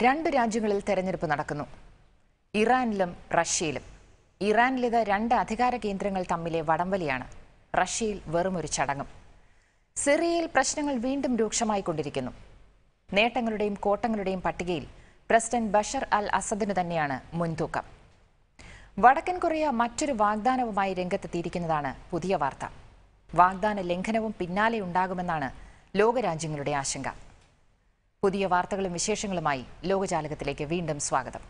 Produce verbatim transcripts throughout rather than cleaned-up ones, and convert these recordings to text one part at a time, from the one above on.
രണ്ട് രാജ്യങ്ങളിൽ തെരഞ്ഞെടുപ്പ് നടക്കുന്നു. ഇറാനിലും റഷ്യയിലും. ഇറാനിലേത് രണ്ട് അധികാര കേന്ദ്രങ്ങൾ തമ്മിലെ വടംവലിയാണ്. റഷ്യയിൽ വെറുമൊരു ചടങ്ങും. സിറിയയിൽ പ്രശ്നങ്ങൾ വീണ്ടും രൂക്ഷമായിക്കൊണ്ടിരിക്കുന്നു. നേട്ടങ്ങളുടെയും കോട്ടങ്ങളുടെയും പട്ടികയിൽ പ്രസിഡന്റ് ബഷർ അൽ അസദിന് തന്നെയാണ് മുൻതൂക്കം. വടക്കൻ കൊറിയ മറ്റൊരു വാഗ്ദാനവുമായി രംഗത്തെത്തിയിരിക്കുന്നതാണ് പുതിയ വാർത്ത. വാഗ്ദാന ലംഘനവും പിന്നാലെ ഉണ്ടാകുമെന്നാണ് ലോകരാജ്യങ്ങളുടെ ആശങ്ക. പുതിയ വാർത്തകളും വിശേഷങ്ങളുമായി ലോകജാലകത്തിലേക്ക് വീണ്ടും സ്വാഗതം.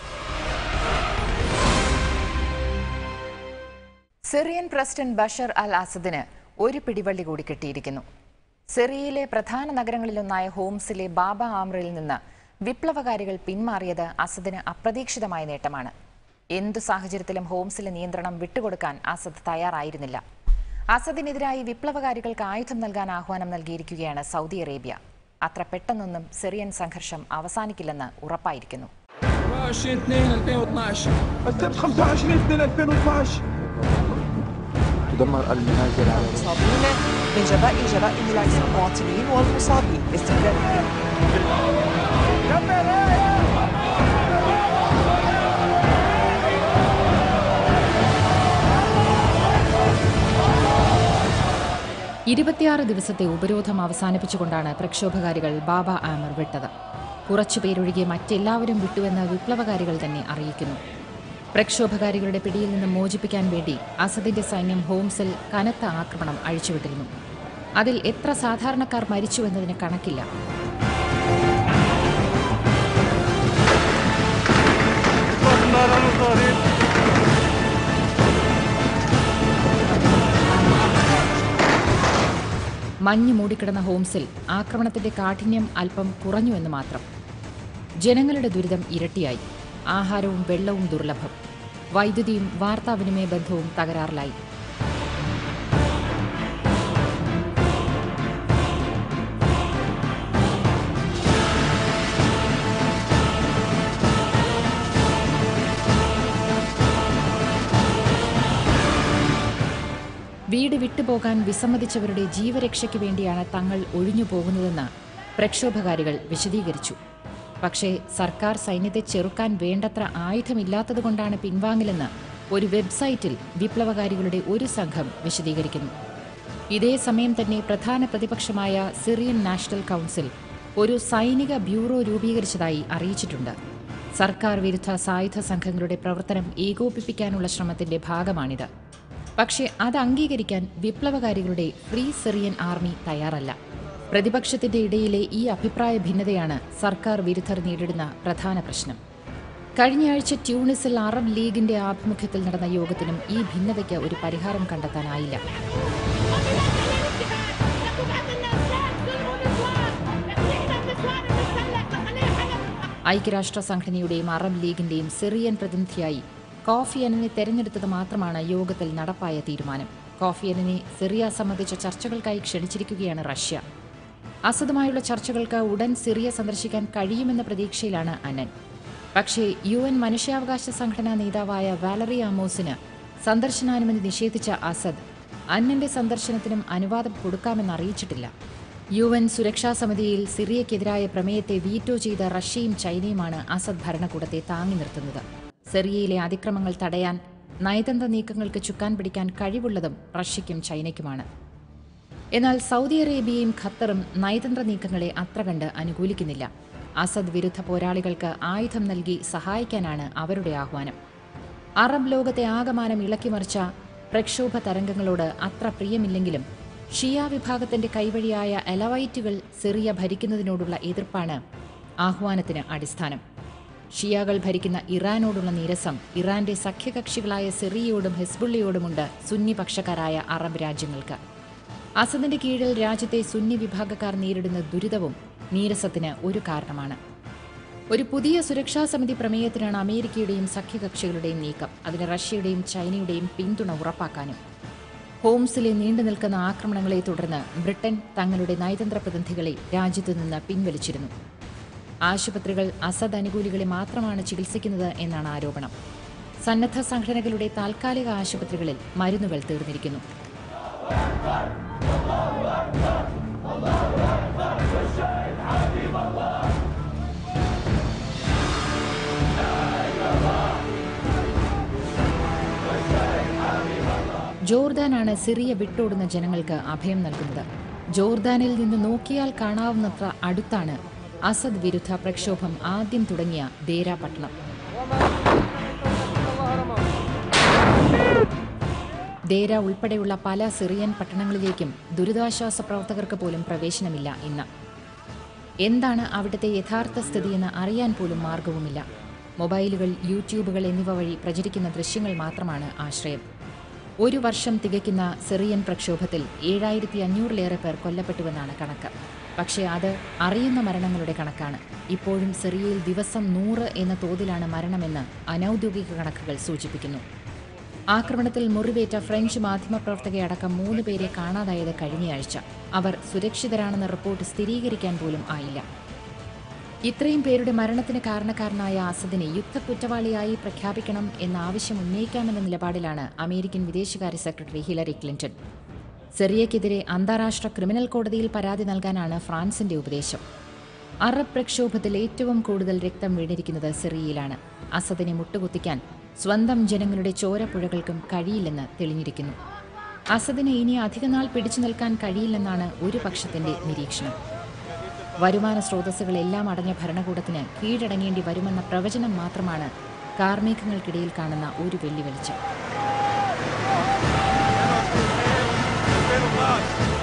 സിറിയൻ പ്രസിഡന്റ് ബഷർ അൽ അസദിന് ഒരു പിടിവള്ളി കൂടി കിട്ടിയിരിക്കുന്നു. സിറിയയിലെ പ്രധാന നഗരങ്ങളിലൊന്നായ ഹോംസിലെ ബാബ ആമ്രിൽ നിന്ന് വിപ്ലവകാരികൾ പിന്മാറിയത് അസദിന് അപ്രതീക്ഷിതമായ നേട്ടമാണ്. എന്തു സാഹചര്യത്തിലും ഹോംസിലെ നിയന്ത്രണം വിട്ടുകൊടുക്കാൻ അസദ് തയ്യാറായിരുന്നില്ല. അസദിനെതിരായി വിപ്ലവകാരികൾക്ക് ആയുധം നൽകാൻ ആഹ്വാനം നൽകിയിരിക്കുകയാണ് സൗദി അറേബ്യ. അത്ര പെട്ടെന്നൊന്നും സിറിയൻ സംഘർഷം അവസാനിക്കില്ലെന്ന് ഉറപ്പായിരിക്കുന്നു. تدمر المنازل على المصابين من جراء جراء ملاحظة المواطنين والمصابين استقلال ഇരുപത്തിയാറ് ദിവസത്തെ ഉപരോധം അവസാനിപ്പിച്ചുകൊണ്ടാണ് പ്രക്ഷോഭകാരികൾ ബാബ ആമർ വിട്ടത്. കുറച്ചുപേരൊഴികെ മറ്റെല്ലാവരും വിട്ടുവെന്ന് വിപ്ലവകാരികൾ തന്നെ അറിയിക്കുന്നു. പ്രക്ഷോഭകാരികളുടെ പിടിയിൽ നിന്ന് മോചിപ്പിക്കാൻ വേണ്ടി അസദിന്റെ സൈന്യം ഹോംസിൽ കനത്ത ആക്രമണം അഴിച്ചുവിട്ടിരുന്നു. അതിൽ എത്ര സാധാരണക്കാർ മരിച്ചുവെന്നതിന് കണക്കില്ല. മഞ്ഞ് മൂടിക്കിടന്ന ഹോംസിൽ ആക്രമണത്തിന്റെ കാഠിന്യം അല്പം കുറഞ്ഞുവെന്ന് മാത്രം. ജനങ്ങളുടെ ദുരിതം ഇരട്ടിയായി. ആഹാരവും വെള്ളവും ദുർലഭം. വൈദ്യുതിയും വാർത്താവിനിമയ ബന്ധവും തകരാറിലായി. വീട് വിട്ടുപോകാൻ വിസമ്മതിച്ചവരുടെ ജീവരക്ഷയ്ക്ക് വേണ്ടിയാണ് തങ്ങൾ ഒഴിഞ്ഞു പോകുന്നതെന്ന് പ്രക്ഷോഭകാരികൾ വിശദീകരിച്ചു. പക്ഷേ സർക്കാർ സൈന്യത്തെ ചെറുക്കാൻ വേണ്ടത്ര ആയുധമില്ലാത്തതുകൊണ്ടാണ് പിൻവാങ്ങലെന്ന് ഒരു വെബ്സൈറ്റിൽ വിപ്ലവകാരികളുടെ ഒരു സംഘം വിശദീകരിക്കുന്നു. ഇതേ സമയം തന്നെ പ്രധാന പ്രതിപക്ഷമായ സിറിയൻ നാഷണൽ കൗൺസിൽ ഒരു സൈനിക ബ്യൂറോ രൂപീകരിച്ചതായി അറിയിച്ചിട്ടുണ്ട്. സർക്കാർ വിരുദ്ധ സായുധ സംഘങ്ങളുടെ പ്രവർത്തനം ഏകോപിപ്പിക്കാനുള്ള ശ്രമത്തിന്റെ ഭാഗമാണിത്. പക്ഷേ അത് അംഗീകരിക്കാൻ വിപ്ലവകാരികളുടെ ഫ്രീ സിറിയൻ ആർമി തയ്യാറല്ല. പ്രതിപക്ഷത്തിന്റെ ഇടയിലെ ഈ അഭിപ്രായ ഭിന്നതയാണ് സർക്കാർ വിരുദ്ധർ നേരിടുന്ന പ്രധാന പ്രശ്നം. കഴിഞ്ഞയാഴ്ച ട്യൂണിസിൽ അറബ് ലീഗിന്റെ ആഭിമുഖ്യത്തിൽ നടന്ന യോഗത്തിനും ഈ ഭിന്നതയ്ക്ക് ഒരു പരിഹാരം കണ്ടെത്താനായില്ല. ഐക്യരാഷ്ട്ര സംഘടനയുടെയും അറബ് ലീഗിന്റെയും സിറിയൻ പ്രതിനിധിയായി കോഫി അനനെ തെരഞ്ഞെടുത്തത് മാത്രമാണ് യോഗത്തിൽ നടപ്പായ തീരുമാനം. കോഫി അനനെ സിറിയ സംബന്ധിച്ച ചർച്ചകൾക്കായി ക്ഷണിച്ചിരിക്കുകയാണ് റഷ്യ. അസദുമായുള്ള ചർച്ചകൾക്ക് ഉടൻ സിറിയ സന്ദർശിക്കാൻ കഴിയുമെന്ന പ്രതീക്ഷയിലാണ് അനൻ. പക്ഷേ യു എൻ മനുഷ്യാവകാശ സംഘടനാ നേതാവായ വാലറി ആമോസിന് സന്ദർശനാനുമതി നിഷേധിച്ച അസദ് അന്നന്റെ സന്ദർശനത്തിനും അനുവാദം കൊടുക്കാമെന്ന് അറിയിച്ചിട്ടില്ല. യു എൻ സുരക്ഷാ സമിതിയിൽ സിറിയക്കെതിരായ പ്രമേയത്തെ വീറ്റോ ചെയ്ത റഷ്യയും ചൈനയുമാണ് അസദ് ഭരണകൂടത്തെ താങ്ങി നിർത്തുന്നത്. സിറിയയിലെ അതിക്രമങ്ങൾ തടയാൻ നയതന്ത്ര നീക്കങ്ങൾക്ക് ചുക്കാൻ പിടിക്കാൻ കഴിവുള്ളതും റഷ്യയ്ക്കും ചൈനയ്ക്കുമാണ്. എന്നാൽ സൗദി അറേബ്യയും ഖത്തറും നയതന്ത്ര നീക്കങ്ങളെ അത്ര കണ്ട് അനുകൂലിക്കുന്നില്ല. അസദ് വിരുദ്ധ പോരാളികൾക്ക് ആയുധം നൽകി സഹായിക്കാനാണ് അവരുടെ ആഹ്വാനം. അറബ് ലോകത്തെ ആകമാനം ഇളക്കിമറിച്ച പ്രക്ഷോഭ തരംഗങ്ങളോട് അത്ര പ്രിയമില്ലെങ്കിലും ഷിയ വിഭാഗത്തിന്റെ കൈവഴിയായ എലവൈറ്റുകൾ സിറിയ ഭരിക്കുന്നതിനോടുള്ള എതിർപ്പാണ് ആഹ്വാനത്തിന് അടിസ്ഥാനം. ഷിയാകൾ ഭരിക്കുന്ന ഇറാനോടുള്ള നീരസം ഇറാന്റെ സഖ്യകക്ഷികളായ സിറിയയോടും ഹെസ്ബുള്ളയോടുമുണ്ട് സുന്നി പക്ഷക്കാരായ അറബ് രാജ്യങ്ങൾക്ക്. അസദിന്റെ കീഴിൽ രാജ്യത്തെ സുന്നി വിഭാഗക്കാർ നേരിടുന്ന ദുരിതവും നീരസത്തിന് ഒരു കാരണമാണ്. ഒരു പുതിയ സുരക്ഷാ സമിതി പ്രമേയത്തിനാണ് അമേരിക്കയുടെയും സഖ്യകക്ഷികളുടെയും നീക്കം. അതിന് റഷ്യയുടെയും ചൈനയുടെയും പിന്തുണ ഉറപ്പാക്കാനും. ഹോംസിലെ നീണ്ടു നിൽക്കുന്ന ആക്രമണങ്ങളെ തുടർന്ന് ബ്രിട്ടൻ തങ്ങളുടെ നയതന്ത്ര പ്രതിനിധികളെ രാജ്യത്തു നിന്ന് പിൻവലിച്ചിരുന്നു. ആശുപത്രികൾ അസദ് അനുകൂലികളെ മാത്രമാണ് ചികിത്സിക്കുന്നത് എന്നാണ് ആരോപണം. സന്നദ്ധ സംഘടനകളുടെ താൽക്കാലിക ആശുപത്രികളിൽ മരുന്നുകൾ തീർന്നിരിക്കുന്നു. ജോർദാനാണ് സിറിയ വിട്ടോടുന്ന ജനങ്ങൾക്ക് അഭയം നൽകുന്നത്. ജോർദാനിൽ നിന്ന് നോക്കിയാൽ കാണാവുന്നത്ര അടുത്താണ് അസദ് വിരുദ്ധ പ്രക്ഷോഭം ആദ്യം തുടങ്ങിയ ദേര പട്ടണം. ദേര ഉൾപ്പെടെയുള്ള പല സിറിയൻ പട്ടണങ്ങളിലേക്കും ദുരിതാശ്വാസ പ്രവർത്തകർക്ക് പോലും പ്രവേശനമില്ല ഇന്ന്. എന്താണ് അവിടുത്തെ യഥാർത്ഥ സ്ഥിതിയെന്ന് അറിയാൻ പോലും മാർഗവുമില്ല. മൊബൈലുകൾ, യൂട്യൂബുകൾ എന്നിവ വഴി പ്രചരിക്കുന്ന ദൃശ്യങ്ങൾ മാത്രമാണ് ആശ്രയം. ഒരു വർഷം തികയ്ക്കുന്ന സിറിയൻ പ്രക്ഷോഭത്തിൽ ഏഴായിരത്തി അഞ്ഞൂറിലേറെ പേർ കൊല്ലപ്പെട്ടുവെന്നാണ് കണക്ക്. പക്ഷേ അത് അറിയുന്ന മരണങ്ങളുടെ കണക്കാണ്. ഇപ്പോഴും സിറിയയിൽ ദിവസം നൂറ് എന്ന തോതിലാണ് മരണമെന്ന് അനൌദ്യോഗിക കണക്കുകൾ സൂചിപ്പിക്കുന്നു. ആക്രമണത്തിൽ മുറിവേറ്റ ഫ്രഞ്ച് മാധ്യമപ്രവർത്തകയടക്കം മൂന്ന് പേരെ കാണാതായത് കഴിഞ്ഞയാഴ്ച. അവർ സുരക്ഷിതരാണെന്ന റിപ്പോർട്ട് സ്ഥിരീകരിക്കാൻ പോലും ആയില്ല. ഇത്രയും പേരുടെ മരണത്തിന് കാരണക്കാരനായ അസദിനെ യുദ്ധക്കുറ്റവാളിയായി പ്രഖ്യാപിക്കണം എന്ന ആവശ്യം ഉന്നയിക്കാമെന്ന നിലപാടിലാണ് അമേരിക്കൻ വിദേശകാര്യ സെക്രട്ടറി ഹിലരി ക്ലിന്റൺ. സിറിയയ്ക്കെതിരെ അന്താരാഷ്ട്ര ക്രിമിനൽ കോടതിയിൽ പരാതി നൽകാനാണ് ഫ്രാൻസിന്റെ ഉപദേശം. അറബ് പ്രക്ഷോഭത്തിൽ ഏറ്റവും കൂടുതൽ രക്തം വീണിരിക്കുന്നത് സിറിയയിലാണ്. അസദിനെ മുട്ടുകുത്തിക്കാൻ സ്വന്തം ജനങ്ങളുടെ ചോരപ്പുഴകൾക്കും കഴിയില്ലെന്ന് തെളിഞ്ഞിരിക്കുന്നു. അസദിനെ ഇനി അധികനാൾ പിടിച്ചു നിൽക്കാൻ കഴിയില്ലെന്നാണ് ഒരു പക്ഷത്തിന്റെ നിരീക്ഷണം. വരുമാന സ്രോതസ്സുകളെല്ലാം അടഞ്ഞ ഭരണകൂടത്തിന് കീഴടങ്ങേണ്ടി വരുമെന്ന പ്രവചനം മാത്രമാണ് കാർമേഘങ്ങൾക്കിടയിൽ കാണുന്ന ഒരു വെള്ളിവെളിച്ചം.